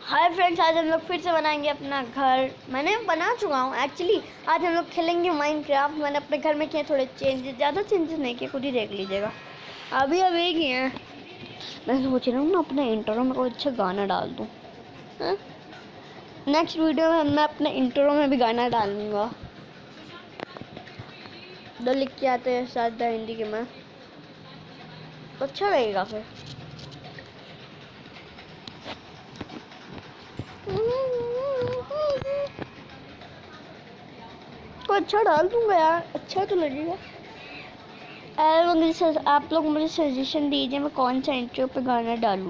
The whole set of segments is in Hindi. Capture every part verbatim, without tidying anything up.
हाय फ्रेंड्स, आज हम लोग फिर से बनाएंगे अपना घर। मैंने बना चुका हूँ एक्चुअली। आज हम लोग खेलेंगे माइनक्राफ्ट। मैंने अपने घर में किए थोड़े चेंजेस, ज़्यादा चेंजेस नहीं किए, खुद ही देख लीजिएगा। अभी अभी एक ही हैं। मैं सोच रहा हूँ ना अपने इंट्रो में कोई अच्छा गाना डाल दूँ। नेक्स्ट वीडियो में मैं अपने इंट्रो में भी गाना डालूँगा। दो लिख के आते हैं साथ हिंदी के में, तो अच्छा लगेगा फिर। तो अच्छा डाल दूंगा यार, अच्छा तो लगेगा। आप लोग मुझे सजेशन दीजिए मैं कौन सा इंट्रो पे गाना डालूं।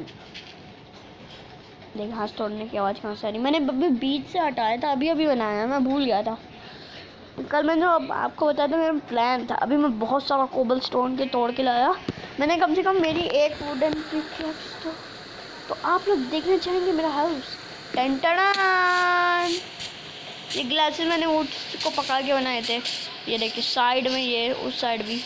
देख, हाथ तोड़ने की आवाज़ कहाँ से आ रही। मैंने अभी बीच से हटाया था, अभी अभी बनाया, मैं भूल गया था। कल मैंने अब आपको बताया था, मेरा प्लान था। अभी मैं बहुत सारा कोबल स्टोन के तोड़ के लाया। मैंने कम से कम मेरी एक वुडन पिकैक्स तो, तो आप लोग देखना चाहेंगे मेरा हाउस। टन टन। ये ग्लासेस मैंने वुड्स को पका के बनाए थे। ये देखिए साइड में, ये उस साइड भी।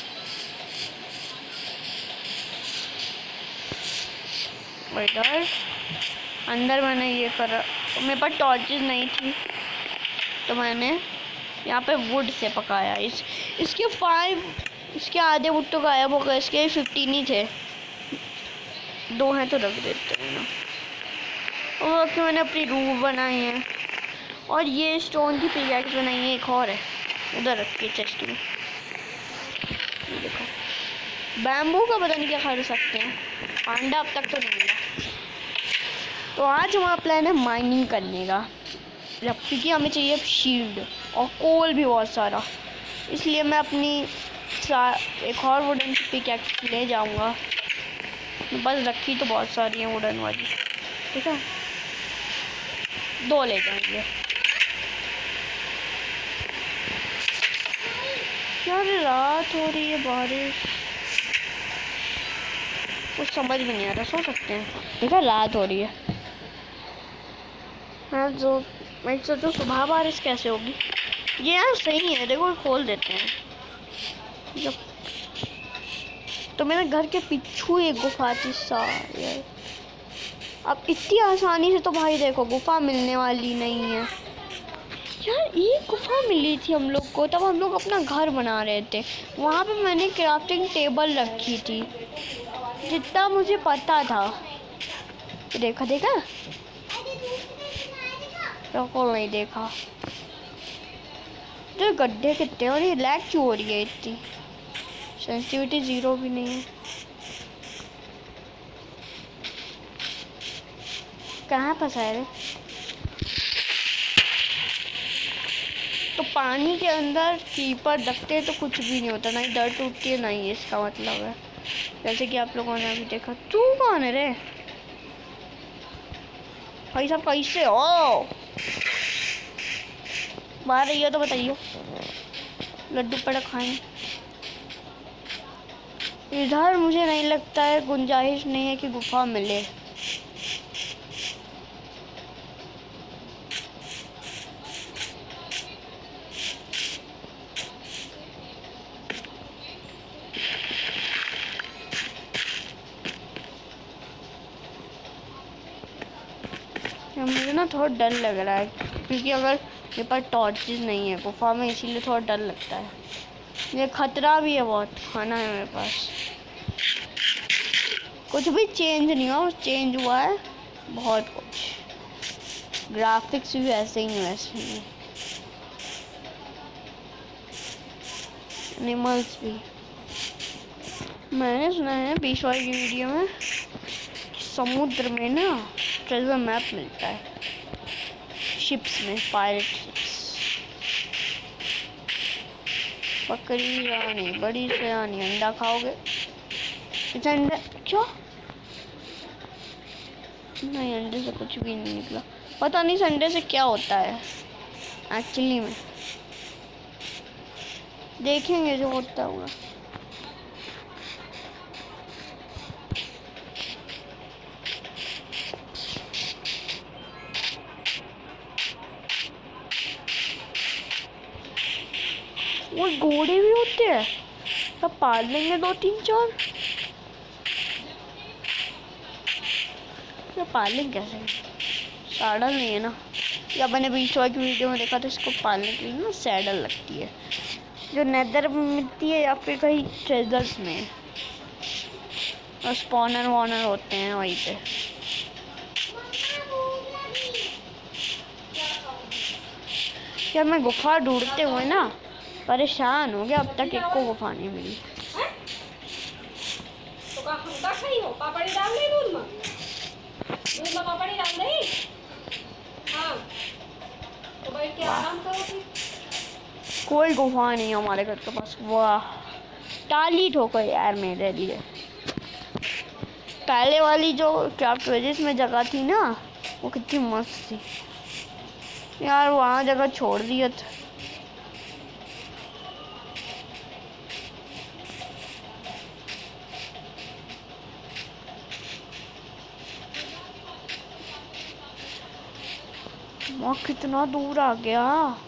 इधर अंदर मैंने ये करा। मेरे पास टॉर्चेस नहीं थी तो मैंने यहाँ पे वुड से पकाया। इस इसके फाइव इसके आधे वुड तो गायब हो गए। इसके फिफ्टीन ही थे, दो हैं तो रख देते हैं ना। और फिर मैंने अपनी रूफ बनाई है और ये स्टोन की पिकैक्स बनाई है। एक और है उधर रखी है चेस्ट में। ये देखो, बैम्बू का पता नहीं क्या खा सकते हैं। पांडा अब तक तो नहीं मिला। तो आज हमारा प्लान है माइनिंग करने का, क्योंकि हमें चाहिए शील्ड और कोल भी बहुत सारा। इसलिए मैं अपनी एक और वुडन की पिकैक्स ले जाऊंगा। बस रखी तो बहुत सारी हैं वुडन वाली, ठीक है, दो ले जाएंगे। यार रात हो रही है, बारिश, कुछ समझ में नहीं आ रहा। सो सकते हैं, ठीक है, रात हो रही है। मैं जो मैं सोचूं सुबह बारिश कैसे होगी। ये यार सही है, देखो खोल देते हैं जब। तो मेरे घर के पीछू एक गुफा थी सा यार। अब इतनी आसानी से तो भाई देखो गुफा मिलने वाली नहीं है यार। एक गुफा मिली थी हम लोग को, तब हम लोग अपना घर बना रहे थे। वहाँ पे मैंने क्राफ्टिंग टेबल रखी थी, जितना मुझे पता था। देखा देखा बिल्कुल नहीं देखा। तो गड्ढे कितने, और ये लैग क्यों हो रही है इतनी। सेंसिटिविटी जीरो भी नहीं है। कहाँ फंसा रे। तो पानी के अंदर कीपर रखते तो कुछ भी नहीं होता, ना ही डर टूटती है, ना ही इसका मतलब है। जैसे कि आप लोगों ने अभी देखा। तू कौन है रे भाई साहब, कैसे हो? बाहर रही हो तो बताइए, लड्डू पेड़ा खाएं। इधर मुझे नहीं लगता है, गुंजाइश नहीं है कि गुफा मिले। मुझे ना थोड़ा डर लग रहा है, क्योंकि अगर मेरे पास टॉर्चेस नहीं है गुफा में, इसीलिए थोड़ा डर लगता है। ये खतरा भी है बहुत। खाना है मेरे पास, कुछ भी चेंज नहीं हुआ, चेंज हुआ है बहुत कुछ। ग्राफिक्स भी वैसे ही वैसे ही, एनिमल्स भी। मैंने सुना है बीच वाली की वीडियो में समुद्र में ना ट्रेजर मैप मिलता है, शिप्स में, पायरेट शिप्स। बकरी रानी, बड़ी से रानी, अंडा खाओगे? अंडा क्या? नहीं, अंडे से कुछ भी नहीं निकला। पता नहीं अंडे से क्या होता है एक्चुअली में। देखेंगे जो होता होगा। वो घोड़े भी होते हैं, सब पाल लेंगे दो तीन चार। पालेंगे कैसे? सैडल नहीं है ना, या मैंने बीच की वीडियो में देखा था, इसको पालने के लिए ना सैडल लगती है, जो नेदर में मिलती है या फिर कहीं ट्रेजर्स में, और स्पॉनर वॉनर होते हैं वहीं पे। यार मैं गुफा ढूंढते हुए ना परेशान हो गया, अब तक एक को गुफा नहीं मिली। तो का हम का खाई हो पापड़ी डाल दे दूध में, दूध में पापड़ी डाल दे। हाँ तो बैठ के आराम करो फिर। कोई गुफा नहीं है हमारे घर के पास। वाह टाली ठोकर यार मेरे लिए। पहले वाली जो क्राफ्ट वेजेस में जगह थी ना, वो कितनी मस्त थी यार, वहाँ जगह छोड़ दिया था। वहाँ कितना दूर आ गया।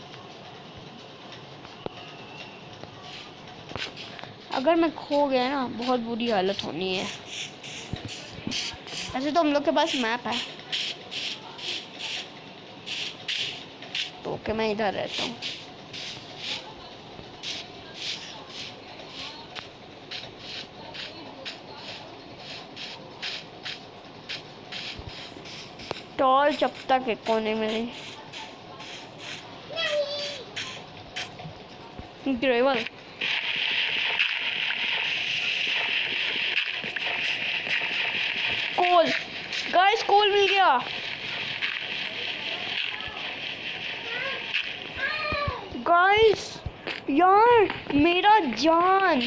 अगर मैं खो गया ना बहुत बुरी हालत होनी है। ऐसे तो हम लोग के पास मैप है, तो कि मैं इधर रहता हूँ। टॉर्च अब तक एक को नहीं मिली। ग्रेवल कोल, गाइस कोल मिल गया। गाइस यार मेरा जान,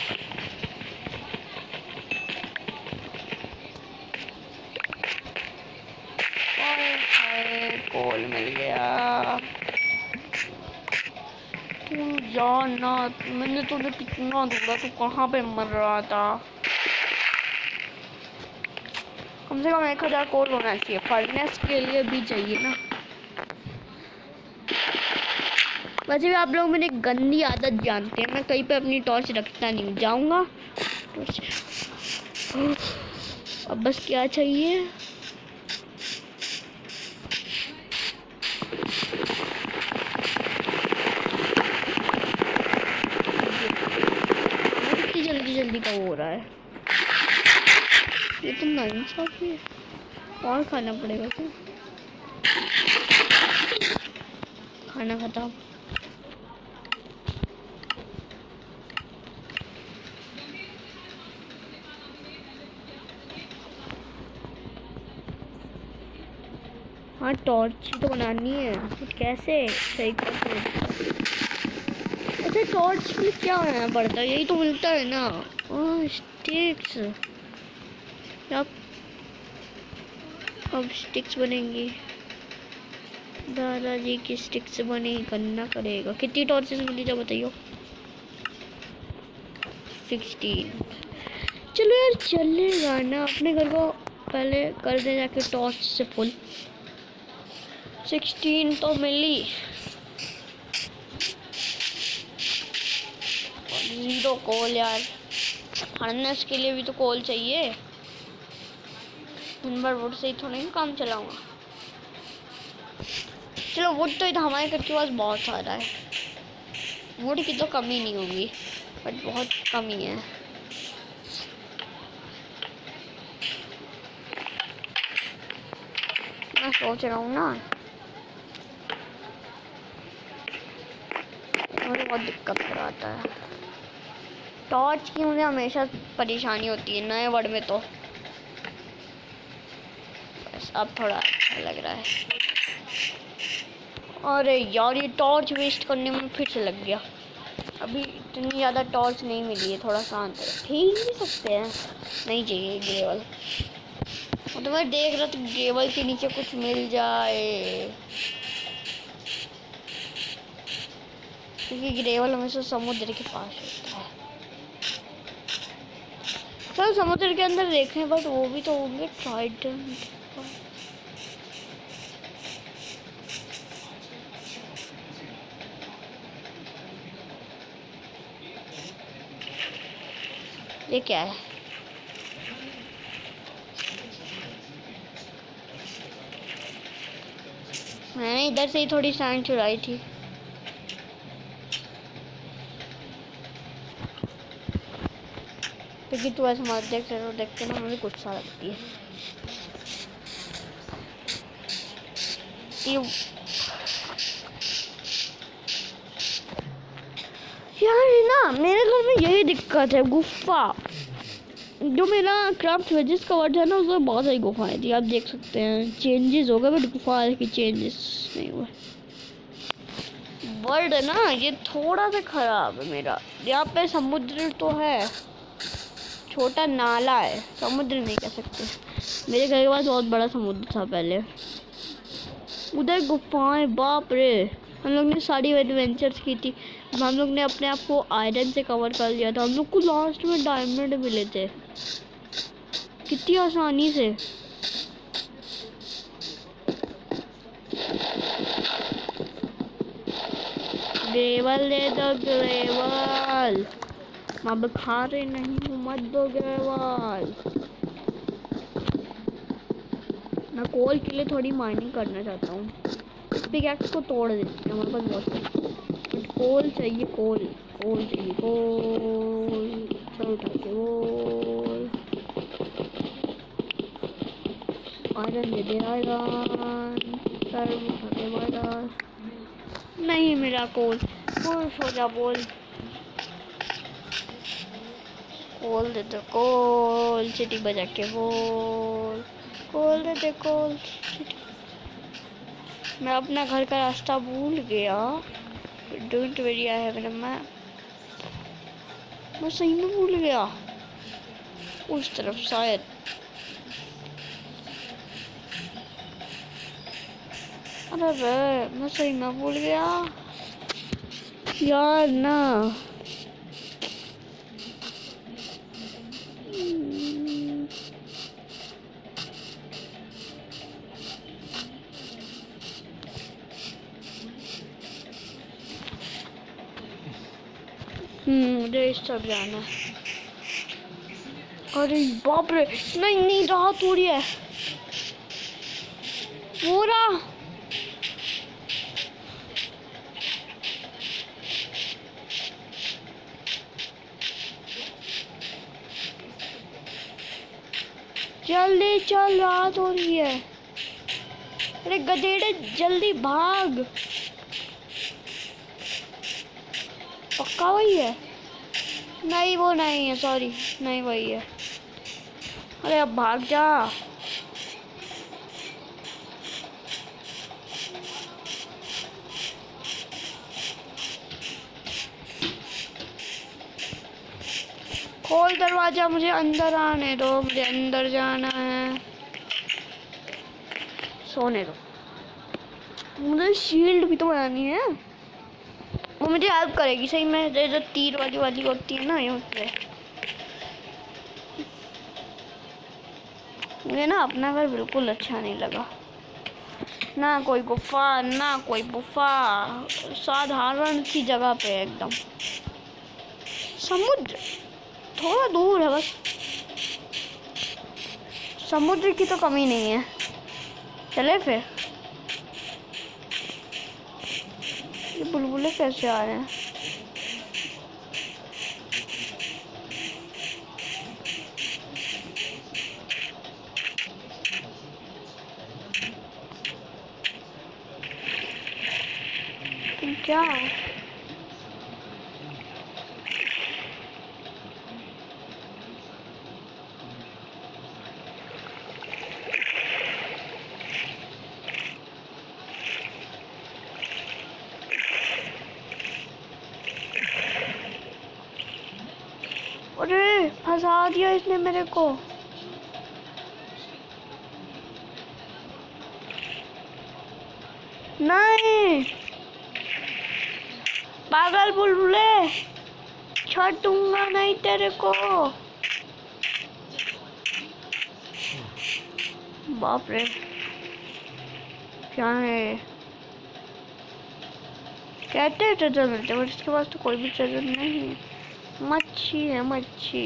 कोल मिल गया। तू यार ना, मैंने तुझे कितना ढूंढा, तू कहाँ पे मर रहा था। कम से कम एक हजार कोल होना चाहिए, फर्नेस के लिए भी चाहिए ना। वैसे भी आप लोग मेरी गंदी आदत जानते हैं, मैं कहीं पे अपनी टॉर्च रखता नहीं, जाऊंगा अब बस क्या चाहिए। कितनी जल्दी जल्दी का हो रहा है ये तो नाइंसाफी है। और खाना पड़ेगा क्या? खाना खत्म। हाँ टॉर्च तो बनानी है, तो कैसे सही करते। अच्छा टॉर्च में क्या बनाना पड़ता है? यही तो मिलता है ना। ओह स्टिक्स, अब अब स्टिक्स बनेंगी। दादाजी की स्टिक्स बने करना करेगा। कितनी टॉर्चेस मिली जब बताइयो? सिक्सटीन। चलो यार चलेगा ना, अपने घर को पहले कर दे जाके टॉर्च से फुल। सिक्सटीन तो मिली, जीरो कोल यार, हार्नेस के लिए भी तो कोल चाहिए। दिन भर वुड से ही थोड़ी काम चलाऊंगा। चलो वुड तो इधर हमारे घर के पास बहुत सारा है, वुड की तो कमी नहीं होगी, बट बहुत कमी है। मैं सोच रहा हूँ ना, मुझे बहुत दिक्कत कराता है टॉर्च की, मुझे हमेशा परेशानी होती है नए वर्ड में। तो बस अब थोड़ा अच्छा लग रहा है। अरे यार ये टॉर्च वेस्ट करने में फिर से लग गया। अभी इतनी ज़्यादा टॉर्च नहीं मिली है, थोड़ा शांत है। ठीक भी सकते हैं, नहीं चाहिए ग्रेवल। तो मैं देख रहा था ग्रेवल के नीचे कुछ मिल जाए, क्योंकि ग्रेवल हमेशा समुद्र के पास होता है। चलो समुद्र के अंदर देखें, बट वो भी तो होंगे ट्राइडेंट। ये क्या है? मैंने इधर से ही थोड़ी सैंड चुराई थी। क्योंकि तू ऐसे मत देख रहे हो, देख के ना मुझे गुस्सा लगती है। यार ना मेरे घर में यही दिक्कत है, गुफा। जो मेरा क्राफ्ट वेजेस का वर्ड है ना, उसमें बहुत सारी गुफाएं थी, आप देख सकते हैं। चेंजेस हो गए बट गुफा की चेंजेस नहीं हुए। वर्ड है ना ये थोड़ा सा खराब है मेरा। यहाँ पे समुद्र तो है, छोटा नाला है, समुद्र नहीं कह सकते। मेरे घर के पास बहुत बड़ा समुद्र था पहले। उधर गुफाएं, बाप रे। हम लोग ने सारी एडवेंचर्स की थी। हम लोग ने अपने आप को आयरन से कवर कर लिया था। हम लोग को लास्ट में डायमंड मिले थे कितनी आसानी से। ग्रेवल दे दो, ग्रेवल। अब खा रहे नहीं हूँ, मत दो ग्रेवल। मैं कोल के लिए थोड़ी माइनिंग करना चाहता हूँ। इस पिकैक्स को तोड़ देती हूँ, हमारे पास बहुत सारी कोल चाहिए। कोल कोल चाहिए, कोल। चल उठा के कोल। आयरन दे दे, आयरन। सर उठा के आयरन। नहीं मेरा कोल। कोल सो जा बोल। कोल दे दो, कोल। सिटी बजा के कोल। कोल दे दे, कोल। मैं अपना घर का रास्ता भूल गया। डोंट वरी, आई हैव मैं मैं सही में भूल गया। उस तरफ शायद। अरे रे, मैं सही में भूल गया यार ना। हम्म मुझे इस तरफ जाना है। अरे बाप रे, नहीं नहीं रहा थोड़ी है पूरा। जल्दी चल, रात हो रही है। अरे गधेड़े जल्दी भाग। पक्का वही है? नहीं वो नहीं है, सॉरी, नहीं वही है। अरे अब भाग जा। खोल दरवाजा, मुझे अंदर आने दो, मुझे अंदर जाना है। सोने दो। मुझे शील्ड भी तो बनानी है, वो मुझे हेल्प करेगी सही में। जो तीर वाली वाली होती है ना, ये उससे मुझे ना अपना घर बिल्कुल अच्छा नहीं लगा। ना कोई गुफा, ना कोई गुफा, साधारण सी जगह पे एकदम। समुद्र थोड़ा दूर है बस। समुद्र की तो कमी नहीं है। चले फिर। ये बुलबुले कैसे आ रहे हैं? क्या अरे फंसा दिया इसने मेरे को। नहीं पागल बुलबुले, छूटूंगा नहीं तेरे को। बाप रे, क्या है? कहते हैं ट्रेजर मिलते, बट इसके पास तो कोई भी ट्रेजर नहीं है। मच्छी है, मच्छी।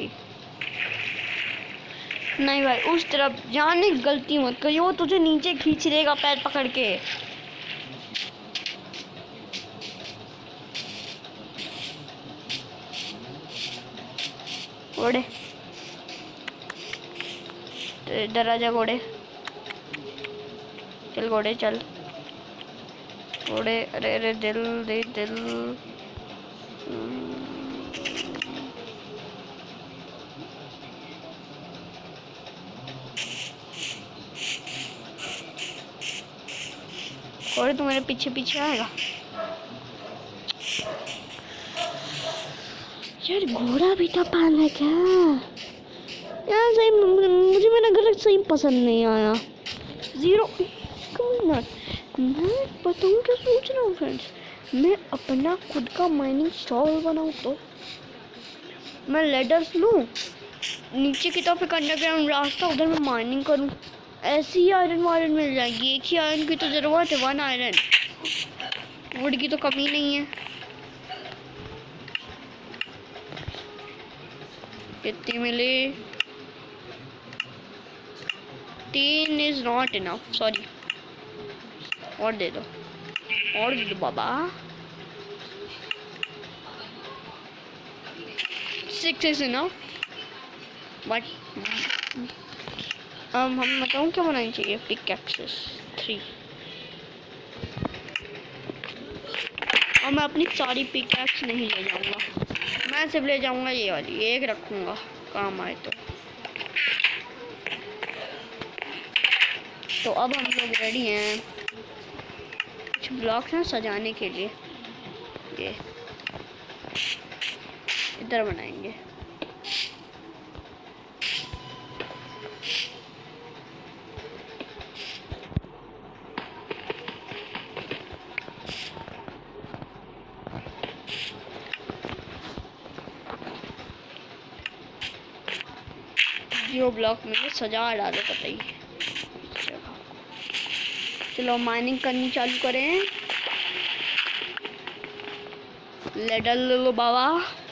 नहीं भाई, उस तरफ जाने की गलती मत करिए, वो तुझे नीचे खींच लेगा पैर पकड़ के। घोड़े इधर आजा घोड़े, चल घोड़े चल घोड़े। अरे अरे दिल दे दिल। घोड़े तू मेरे पीछे पीछे आएगा यार। घोड़ा भी था पालना क्या यार? सही मुझे मेरा घर सही पसंद नहीं आया। जीरो मैं बताऊँ क्या सोच रहा हूँ फ्रेंड्स, मैं अपना खुद का माइनिंग स्टॉल बनाऊँ तो मैं लेडर्स लूँ, नीचे की तरफ एक अंडरग्राउंड रास्ता, उधर मैं माइनिंग करूँ। ऐसी ही आयरन वायरन मिल जाएगी। एक ही आयरन की तो ज़रूरत है, वन आयरन। वुड की तो कमी नहीं है। कितनी मिली? तीन इज नॉट इनफ, सॉरी। और दे दो, और दे दो बाबा। Six is enough but um, हम बताऊँ क्या बनानी चाहिए? Pickaxes three. और मैं अपनी सारी पिक एक्स नहीं ले जाऊँगा, मैं सिर्फ ले जाऊँगा ये वाली, एक रखूँगा काम आए तो। तो अब हम लोग रेडी हैं। कुछ ब्लॉक्स हैं सजाने के लिए, ये इधर बनाएंगे। जो ब्लॉक में सजा डालो कतई। चलो माइनिंग करनी चालू करें। लेडर ले लो बाबा।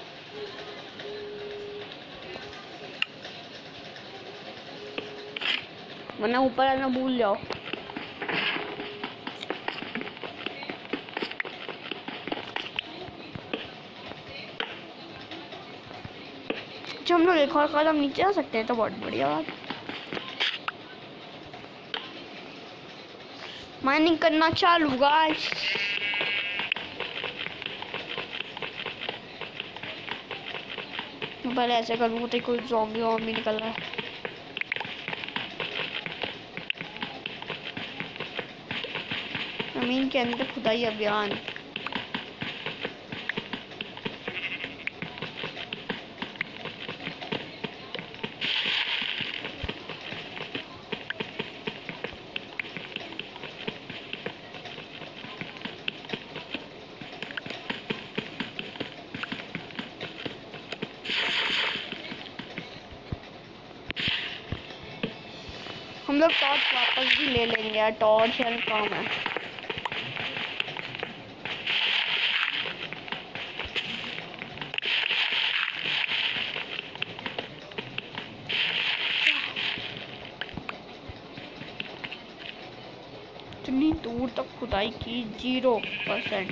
वरना ऊपर आना भूल जाओ। जब हम लोग एक और कदम नीचे आ सकते हैं तो बहुत बढ़िया बात। माइनिंग करना चालू गाइस। पहले ऐसे करूँ तो कोई ज़ॉम्बी वॉम्बी निकल रहा है। जमीन के अंदर खुदाई अभियान। हम लोग टॉर्च वापस भी ले लेंगे यार, टॉर्च यार काम है। इतनी दूर तक खुदाई की, जीरो परसेंट।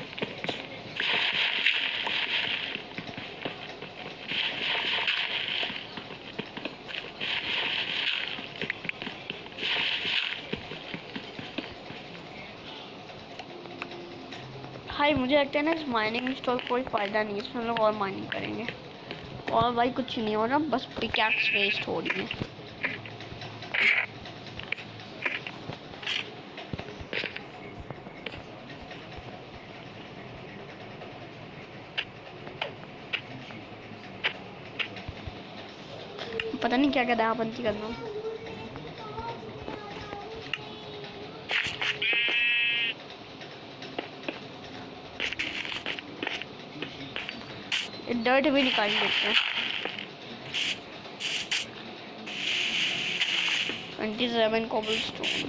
भाई मुझे लगता है ना इस माइनिंग स्टॉल कोई फ़ायदा नहीं है, इसमें लोग और माइनिंग करेंगे और भाई कुछ नहीं हो रहा, बस पिकैक्स वेस्ट हो रही है। पता नहीं क्या क्या बनती करना। डर्ट भी निकाल देते हैं। Twenty seven cobblestone.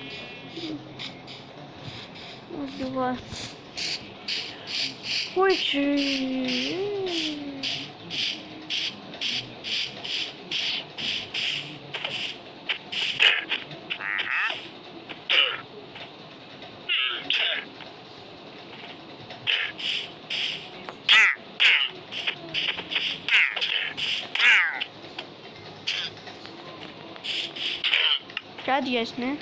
उसके बाद क्या दिया इसने?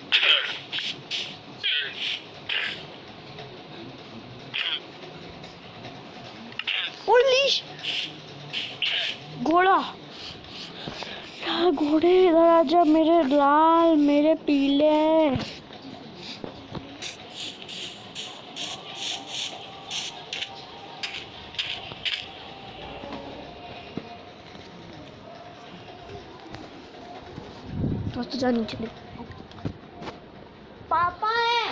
घोड़ा, यार घोड़े इधर आजा, मेरे लाल मेरे पीले। दोस्तों जा नीचे दे, पापा है।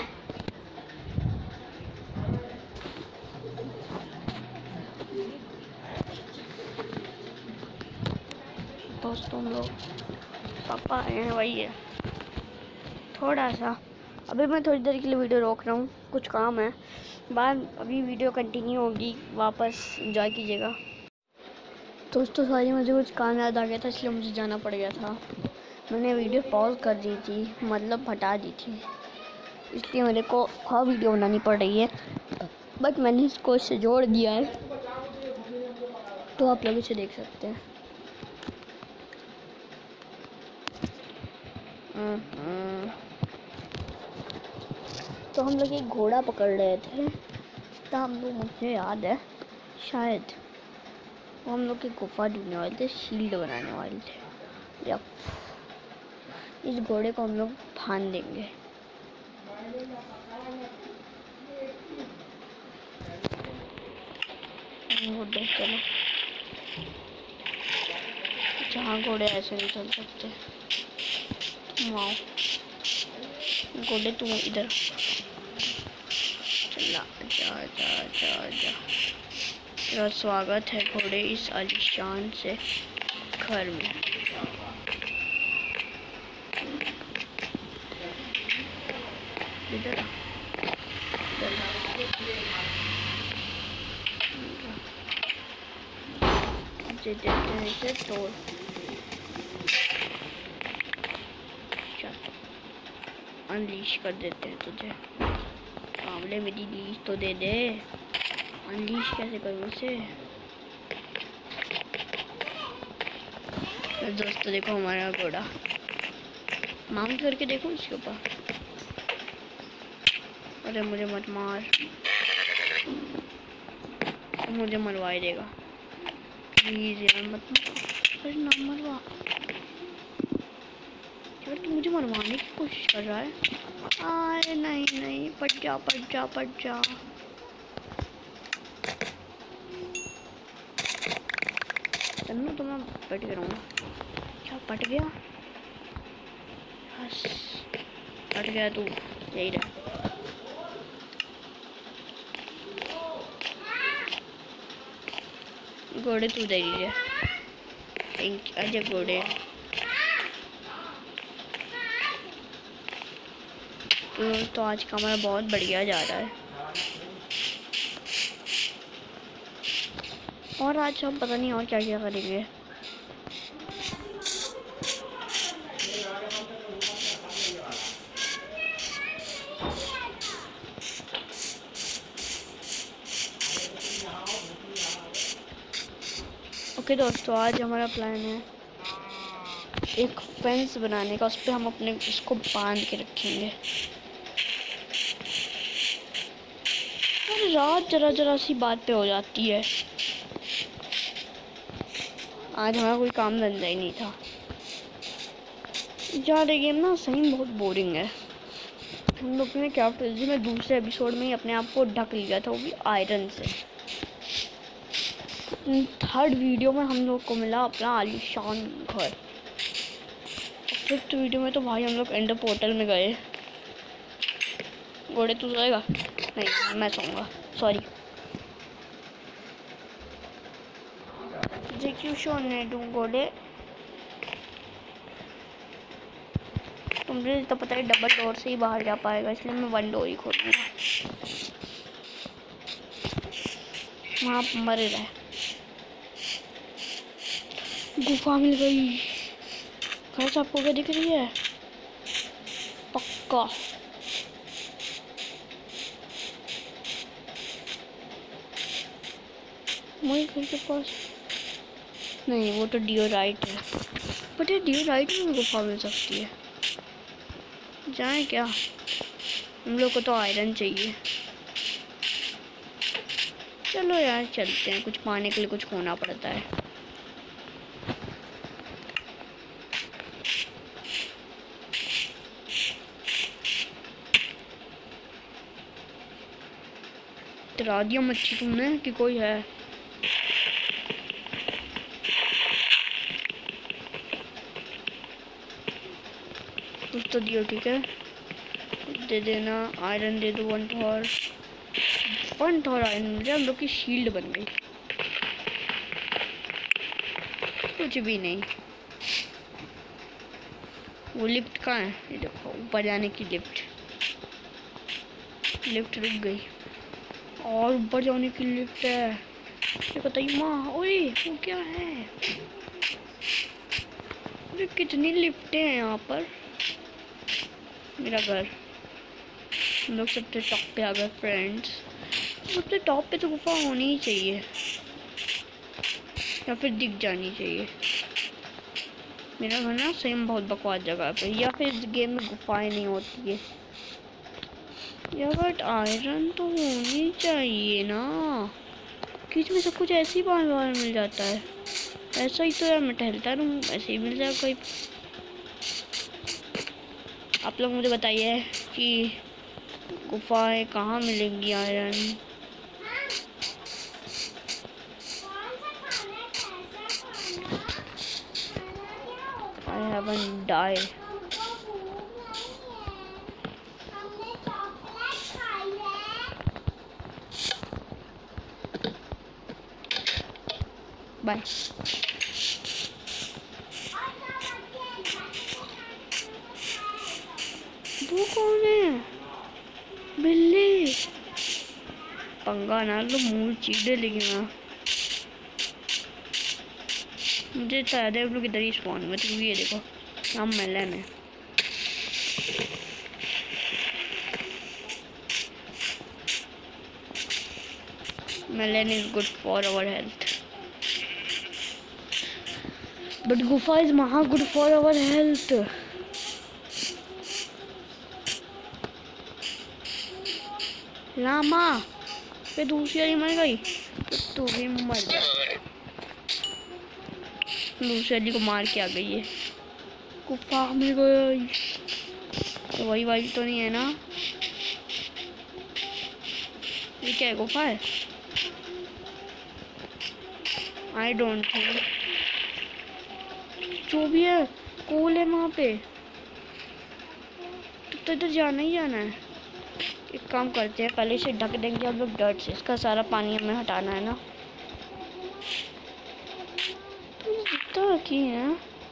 दोस्तों हम लोग पापा आए हैं, वही है थोड़ा सा। अभी मैं थोड़ी देर के लिए वीडियो रोक रहा हूँ, कुछ काम है, बाद अभी वीडियो कंटिन्यू होगी, वापस एंजॉय कीजिएगा। दोस्तों सॉरी, मुझे कुछ काम याद आ गया था इसलिए मुझे जाना पड़ गया था। मैंने वीडियो पॉज कर दी थी, मतलब हटा दी थी, इसलिए मेरे को हाँ वीडियो बनानी पड़ रही है, बट मैंने इसको इससे जोड़ दिया है तो आप लोग इसे देख सकते हैं। तो हम लोग एक घोड़ा पकड़ रहे थे, तो हम लोग, मुझे याद है शायद वो हम लोग की गुफा ढूंढने वाले थे, शील्ड बनाने वाले थे। या इस घोड़े को हम लोग फान देंगे। चलो, जहाँ घोड़े ऐसे नहीं चल सकते, तुम आओ घोड़े, तुम इधर चला, जा जा जा जा। तेरा स्वागत है घोड़े इस आलीशान से घर में। इधर देते हैं इसे तोड़, अनलीश कर देते हैं तुझे। कांवले मेरी लीश तो दे दे, अनलीश कैसे करूँ उसे? तो दोस्तों देखो हमारा घोड़ा, माउंट करके देखो इसके ऊपर। अरे मुझे मत मार, मुझे मरवा देगा प्लीज यार, मत मार। अरे ना मरवा यार, तू मुझे मरवाने की कोशिश कर रहा है। अरे नहीं नहीं, पट जा पट जा पट जा। चलो तो मैं पट गया हूँ। क्या पट गया? बस पट गया तू, यही रहा। घोड़े तू दे रही है, अजय घोड़े तो, तो आज का हमारा बहुत बढ़िया जा रहा है। और आज हम पता नहीं और क्या क्या करेंगे। ओके दोस्तों, आज हमारा प्लान है एक फेंस बनाने का, उस पर हम अपने इसको बांध के रखेंगे। रात जरा जरा सी बात पे हो जाती है। आज हमारा कोई काम धंधा ही नहीं था यार, ये गेम ना सही में बहुत बोरिंग है। हम लोग ने कैप्टन में दूसरे एपिसोड में ही अपने आप को ढक लिया था, वो भी आयरन से। थर्ड वीडियो में हम लोग को मिला अपना आलीशान घर। फिफ्थ वीडियो में तो भाई हम लोग एंडर पोर्टल में गए। घोड़े तू सोएगा? नहीं मैं सोऊंगा, सॉरी। मुझे क्यों सोने दूँ घोड़े? तुमने तो पता है डबल डोर से ही बाहर जा पाएगा, इसलिए मैं वन डोर ही खोलूँगा। वहाँ मर रहा है। गुफा मिल गई। खैर आपको क्या दिख रही है? पक्का मेरे घर के पास नहीं, वो तो डियोराइट है। बट ये डियोराइट में गुफा मिल सकती है। जाए क्या? हम लोग को तो आयरन चाहिए। चलो यार चलते हैं, कुछ पाने के लिए कुछ खोना पड़ता है। डरा दिया मच्छी तुमने कि कोई है? कुछ तो दियो, ठीक है दे देना। आयरन दे दो, वन थॉर वन थॉर आयरन मुझे। हम लोग की शील्ड बन गई। कुछ भी नहीं। वो लिफ्ट कहाँ है? ये देखो ऊपर जाने की लिफ्ट। लिफ्ट रुक गई और ऊपर जाने की लिफ्ट है। ये बताइए माँ, ओए वो क्या है? अरे कितनी लिफ्टें हैं यहाँ पर। मेरा घर। हम लोग सबसे टॉप पे आ गए फ्रेंड्स। सबसे टॉप पे तो गुफा होनी ही चाहिए या फिर दिख जानी चाहिए। मेरा घर ना सही में बहुत बकवास जगह पे, या फिर इस गेम में गुफाएं नहीं होती है या। बट आयरन तो होनी चाहिए ना, बीच में सब कुछ ऐसे ही बार बार मिल जाता है। ऐसा ही तो यार मैं टहलता रहूँ, ऐसे ही मिल जाए कोई। आप लोग मुझे बताइए कि गुफाएं कहाँ मिलेंगी iron. I haven't died. Bye. वो कौन है? बिल्ली। पंगा ना लो, मुंह चीड़े लेगी ना। मुझे शायद है लोग इधर ही स्पॉन हुए थे। ये देखो हम मेलन है। Melon is good for our health, but गुफा इज महा good for our health. Llama पे दूसरी वाली मर गई तो तू भी मर जा। दूसरी वाली को मार के आ गई है। गुफा मिल गई तो वही वाली तो नहीं है ना? ये क्या है? गुफा है? I don't think. जो भी है कूल है वहाँ पे। तो इधर जाना ही जाना है। एक काम करते हैं, पहले से ढक देंगे हम लोग डर्ट से। इसका सारा पानी हमें हटाना है ना। तो जितना की है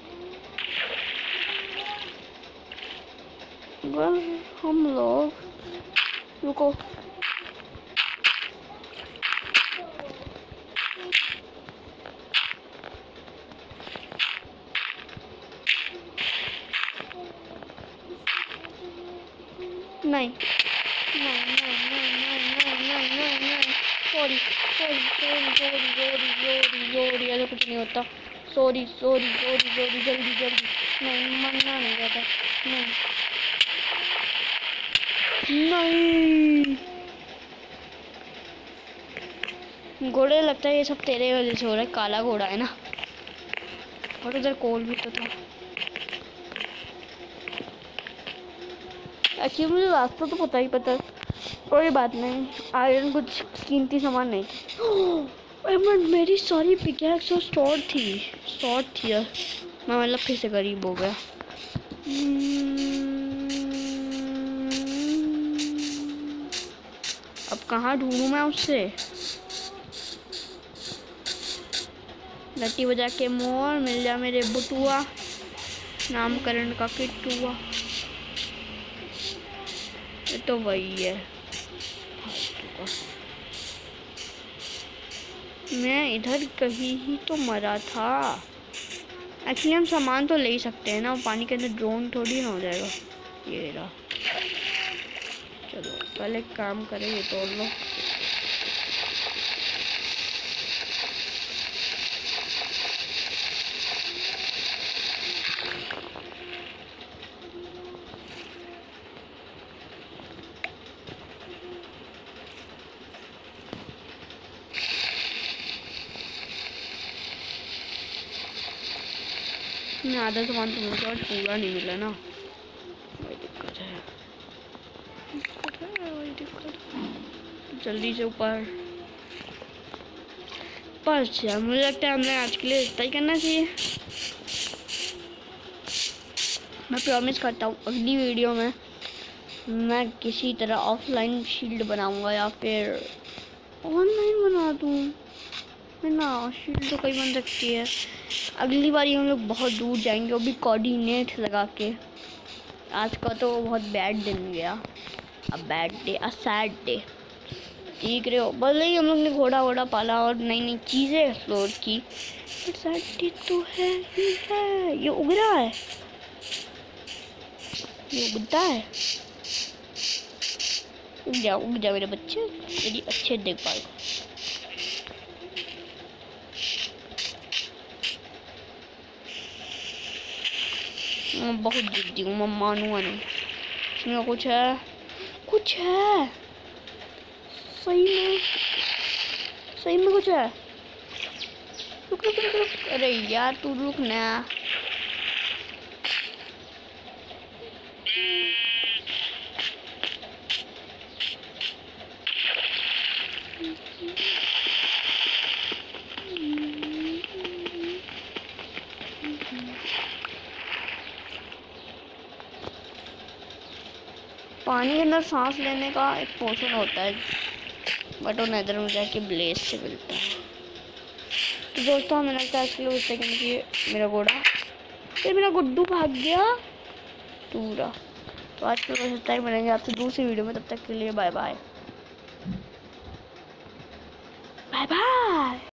बस हम लोग। रुको नहीं नहीं नहीं नहीं नहीं नहीं नहीं नहीं sorry sorry sorry sorry sorry sorry sorry ऐसा कुछ नहीं होता। सॉरी सॉरी सॉरी सॉरी जल्दी जल्दी। नहीं मरना नहीं रहता। नहीं नहीं घोड़े लगता है ये सब तेरे वजह से हो रहा है। काला घोड़ा है ना। और उधर कोल भी तो था। एक्चुअली मुझे रास्ता तो पता ही पता। कोई बात नहीं, आयरन कुछ कीमती सामान नहीं था। मेरी सारी पिकैक्स और शॉर्ट थी शॉर्ट थी यार। मैं मतलब फिर से गरीब हो गया। अब कहाँ ढूंढूं मैं उससे? लट्टी बजा के मोर मिल जा मेरे बुटुआ, नामकरण का किट्टुआ। ये तो वही है। मैं इधर कहीं ही तो मरा था। एक्चुअली हम सामान तो ले ही सकते हैं ना, पानी के अंदर ड्रोन थोड़ी ना हो जाएगा। ये रहा। चलो पहले काम करें, ये तोड़ लो। मैं आधा सामान तो मुझे आज पूरा नहीं मिला ना, वही दिक्कत है, दिक्कत है वही दिक्कत। जल्दी से ऊपर पर यार मुझे लगता है हमने आज के लिए इतना ही करना चाहिए। मैं प्रॉमिस करता हूँ अगली वीडियो में मैं किसी तरह ऑफलाइन शील्ड बनाऊंगा या फिर ऑनलाइन बना दूँ। मैं ना शील्ड तो कई बन सकती है। अगली बार हम लोग बहुत दूर जाएंगे, वो भी कोऑर्डिनेट लगा के। आज का तो बहुत बैड दिन गया, a bad day, a sad day. देख रहे हो, भले ही हम लोग ने घोड़ा वोड़ा पाला और नई नई चीज़ें एक्सप्लोर की, बट सैड डे तो है ही है। ये उग रहा है, ये उगता है। उग जाओ उग जाओ मेरे बच्चे, मेरी अच्छे देखभाल। मैं बहुत जिद्दी हूँ, मैं मानूंगा नहीं। इसमें कुछ है, कुछ है सही में, सही में कुछ है। रुक रुक रुक रुक, अरे यार तू रुक ना। पानी के अंदर सांस लेने का एक पोर्शन होता है, बट वो नदर में जाके ब्लेस से मिलता है। तो दोस्तों हमें लगता है इसके लिए उस सेकंड की मेरा घोड़ा, फिर मेरा गुड्डू भाग गया पूरा। तो आज के लिए टाइम मिलेंगे आपसे दूसरी वीडियो में, तब तक के लिए बाय बाय बाय बाय।